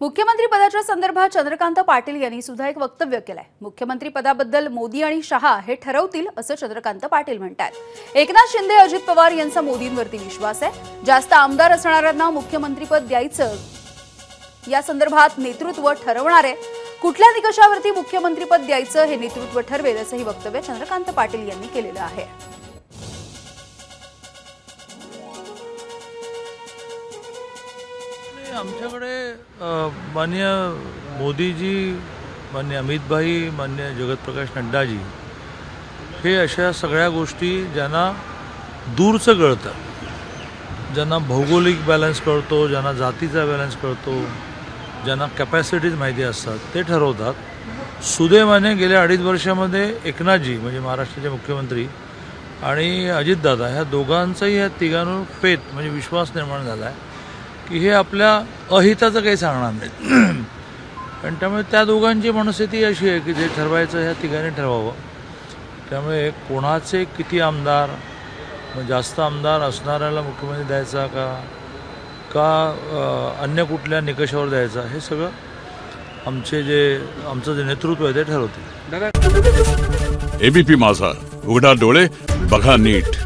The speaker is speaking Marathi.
मुख्यमंत्री पदाच्या संदर्भात चंद्रकांत पाटील यांनी सुद्धा एक वक्तव्य केलंय। मुख्यमंत्री पदाबद्दल मोदी आणि शहा हे ठरवतील असं चंद्रकांत पाटील म्हणतात। एकनाथ शिंदे अजित पवार यांचा मोदींवरती विश्वास आहे। जास्त आमदार असणाऱ्यांना मुख्यमंत्रीपद द्यायचं या संदर्भात नेतृत्व ठरवणार आहे। कुठल्या निकषावरती मुख्यमंत्रीपद द्यायचं हे नेतृत्व ठरवेल असंही वक्तव्य चंद्रकांत पाटील यांनी केलेलं आहे। आमच्याकडे माननीय मोदीजी, माननीय अमित भाई, माननीय जगतप्रकाश नड्डाजी हे अशा सगळ्या गोष्टी ज्यांना दूरचं कळतं, ज्यांना भौगोलिक बॅलन्स कळतो, ज्यांना जातीचा बॅलन्स कळतो, ज्यांना कॅपॅसिटीज माहिती असतात ते ठरवतात। सुदैवाने गेल्या 2.5 वर्षामध्ये एकनाथजी म्हणजे महाराष्ट्राचे मुख्यमंत्री आणि अजितदादा ह्या दोघांचाही ह्या तिघांवर फेथ म्हणजे विश्वास निर्माण झाला आहे की हे आपल्या अहिताचं काही सांगणार नाहीत। आणि त्यामुळे त्या दोघांची मनस्थिती अशी आहे की जे ठरवायचं ह्या तिघांनी ठरवावं। त्यामुळे कोणाचे किती आमदार, जास्त आमदार असणाऱ्याला मुख्यमंत्री द्यायचा का अन्य कुठल्या निकषावर द्यायचा हे सगळं आमचं जे नेतृत्व आहे ते ठरवतील। एबीपी माझा, उघडा डोळे बघा नीट।